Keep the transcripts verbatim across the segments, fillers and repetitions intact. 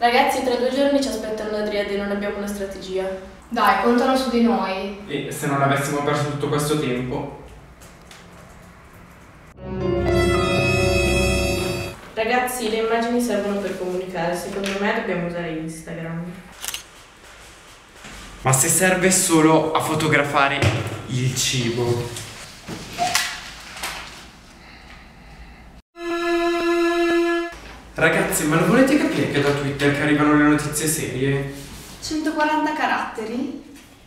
Ragazzi, tra due giorni ci aspettano da Driade e non abbiamo una strategia. Dai, contano su di noi. E se non avessimo perso tutto questo tempo? Ragazzi, le immagini servono per comunicare. Secondo me dobbiamo usare Instagram. Ma se serve solo a fotografare il cibo? Ragazzi, ma non volete capire che da Twitter che arrivano le notizie serie? centoquaranta caratteri?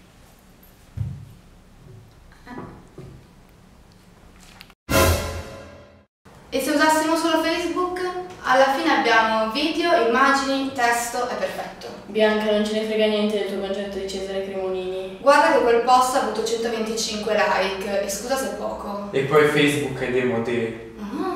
E se usassimo solo Facebook? Alla fine abbiamo video, immagini, testo, è perfetto. Bianca, non ce ne frega niente del tuo concetto di Cesare Cremonini. Guarda che quel post ha avuto centoventicinque like, e scusa se è poco. E poi Facebook è demodé. Ah.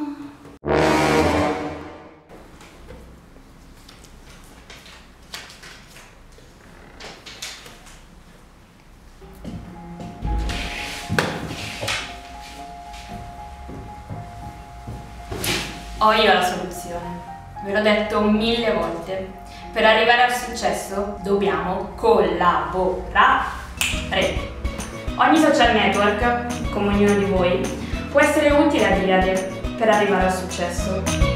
Ho io la soluzione, ve l'ho detto mille volte. Per arrivare al successo dobbiamo collaborare. Ogni social network, come ognuno di voi, può essere utile a Driade per arrivare al successo.